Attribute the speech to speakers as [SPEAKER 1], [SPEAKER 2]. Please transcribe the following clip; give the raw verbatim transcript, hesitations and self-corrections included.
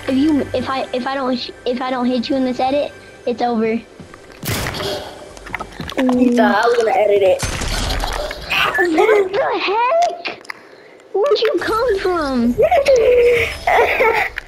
[SPEAKER 1] If you, if I, if I don't, if I don't hit you in this edit, it's over.
[SPEAKER 2] You thought I was gonna edit it.
[SPEAKER 1] What the heck? Where'd you come from?